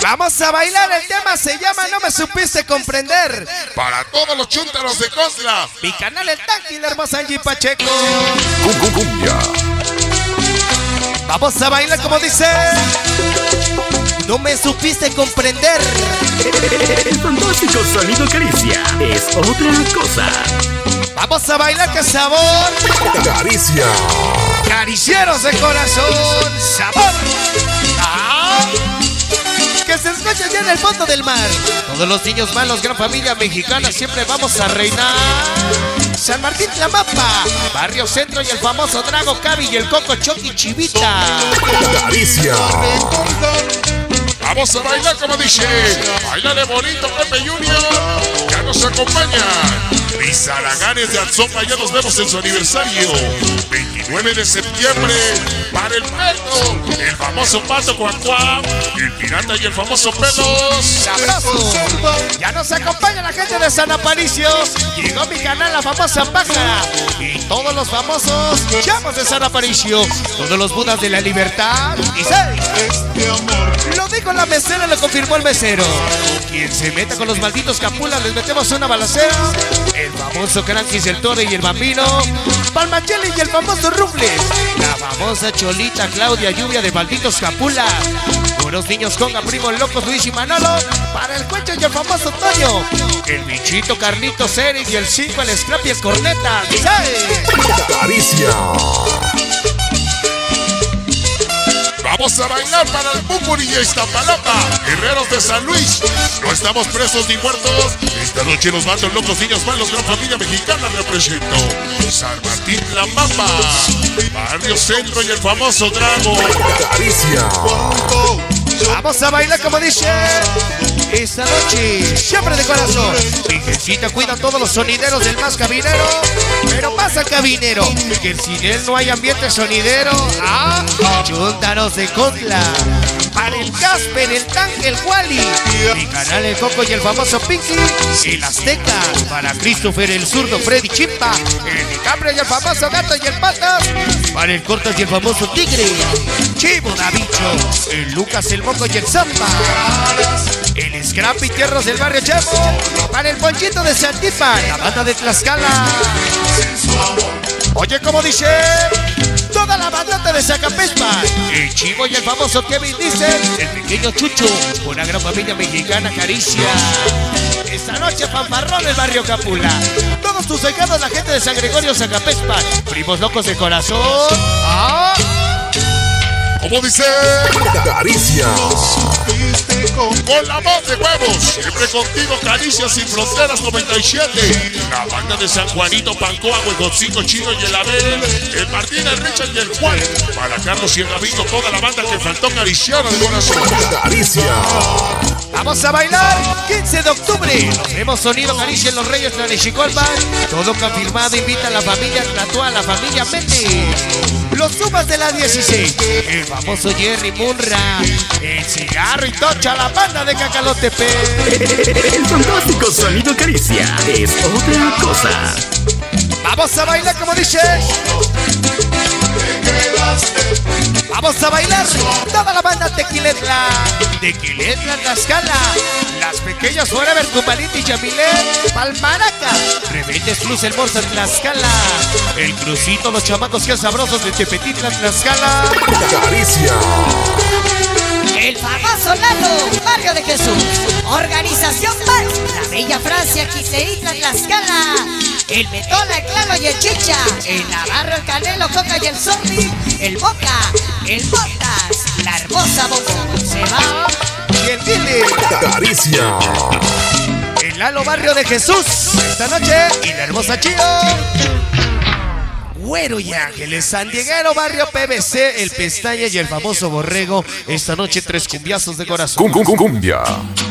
Vamos a bailar, el tema se llama No me supiste comprender. Para todos los chúntaros de Cosla. Mi canal El Tanque, la hermosa Angie Pacheco. Cumbia. Vamos a bailar como dice. No me supiste comprender. El fantástico sonido Caricia es otra cosa. Vamos a bailar, que sabor. Caricia. Caricieros de corazón, sabor. Que se escucha ya en el fondo del mar. Todos los niños malos, gran familia mexicana, siempre vamos a reinar. San Martín Tlamapa, Barrio Centro y el famoso Drago Cabi y el Coco Choqui Chivita. Caricia. Vamos a bailar como dice. Bailale bonito, Pepe Junior. Ya nos acompaña. Mis Araganes de Alzopa, ya nos vemos en su aniversario. 29 de septiembre. Para el Peto, el famoso Pato Cuacuá, el Pirata y el famoso Pelos. ¡Sabroso! Ya nos acompaña la gente de San Aparicio. Llegó mi canal, la famosa Pájara. Y todos los famosos chavos de San Aparicio. Todos los budas de la libertad. Y lo dijo la mesera, lo confirmó el mesero. Quien se meta con los malditos Capulas, les metemos una balacera. El famoso Cranquis, el Toro y el Bambino. Palmacheli y el famoso Rufles. La famosa Cholita Claudia Lluvia de malditos Capulas. Unos niños conga, primos locos Luis y Manolo. Para el Cuecho y el famoso Toño. El Bichito Carlitos Eric y el 5 el Scrap y el Corneta. Caricia. Vamos a bailar para el Púpuri y Iztapalapa, Guerreros de San Luis. No estamos presos ni muertos. Esta noche nos matan locos niños malos, gran familia mexicana represento. San Martín Tlamapa, Barrio Centro y el famoso Drago. Caricia. Vamos a bailar como dice. Esta noche, siempre de corazón. Virgencita cuida a todos los sonideros del más cabinero. Pero más al cabinero, que sin él no hay ambiente sonidero. Chúntaros de Cotla. Para el Casper, el Tanque, el Wally. Mi canal, el Coco y el famoso Pinky. El Azteca. Para Christopher, el zurdo Freddy Chimpa. El Dicambre y el famoso Gato y el Patas. Para el Cortas y el famoso Tigre. Chivo Davicho. El Lucas, el Moco y el Zamba. El Scrap y Tierros del Barrio Chevo. Para el Ponchito de Santipa, la banda de Tlaxcala. Oye, como dice. Toda la bandota de Zacapespa. El Chivo y el famoso Kevin Diesel. El pequeño Chucho. Una gran familia mexicana, Caricia. Esta noche, fanfarrón el Barrio Capula. Todos tus allegados, la gente de San Gregorio, Zacapespa. Primos locos de corazón. Como dice. Caricia. Con la voz de huevos, siempre contigo, Caricia sin fronteras 97. La banda de San Juanito, Pancoa, Huegoncito, Chino y el Abel. El Martín, el Richard y el Juan. Para Carlos y el Gabito, toda la banda que faltó acariciar al corazón. Caricia. Vamos a bailar 15 de octubre. Nos hemos sonido Caricia en Los Reyes, Tlalixicalpan. Todo confirmado, invita a la familia, trató a la familia Méndez. Los Sumas de la 16. El famoso Jerry Munra. El Cigarro y Tocha, la banda de Cacalotepec. El fantástico sonido Caricia es otra cosa. Vamos a bailar como dice. Vamos a bailar toda la banda Tequiletla. Tequiletla, Tlaxcala. Las pequeñas Forever, Cumaliti y Yamilet. Palmaraca. Rebeldes Plus, el Morza, Tlaxcala. El Crucito, los chamacos que sabrosos de Tepetitla, Tlaxcala. Caricia. El famoso Lalo, Barrio de Jesús. Organización Paz, la Bella Francia, Quiseitla, Tlaxcala. El Betola, el Claro y el Chicha. El Navarro, el Canelo, Coca y el Zombie. El Boca, el Botas. La hermosa Bobo se va. Y el Dile. Caricia. El Lalo, Barrio de Jesús. Esta noche. Y la hermosa Chío. Güero y Ángeles, San Dieguero, Barrio PBC, el Pestaña y el famoso Borrego. Esta noche 3 cumbiazos de corazón. Cumbia.